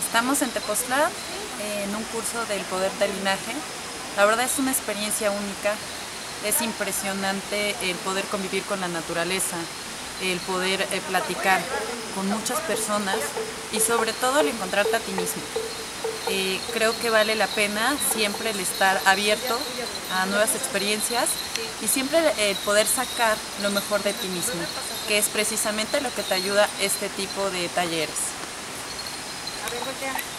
Estamos en Tepoztlán en un curso del poder del linaje. La verdad es una experiencia única, es impresionante el poder convivir con la naturaleza, el poder platicar con muchas personas y sobre todo el encontrarte a ti mismo. Creo que vale la pena siempre el estar abierto a nuevas experiencias y siempre el poder sacar lo mejor de ti mismo, que es precisamente lo que te ayuda este tipo de talleres. A ver, voltea.